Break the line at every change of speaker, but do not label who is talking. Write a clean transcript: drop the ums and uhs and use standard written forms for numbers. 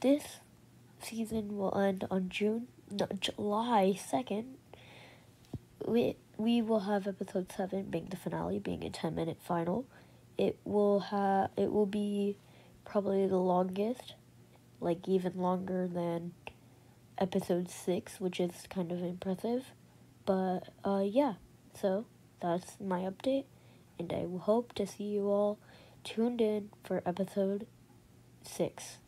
this season will end on July 2nd. We will have episode 7 being the finale, being a 10-minute final. It will be probably the longest, like even longer than episode 6, which is kind of impressive. But yeah, so that's my update, and I hope to see you all tuned in for episode 6.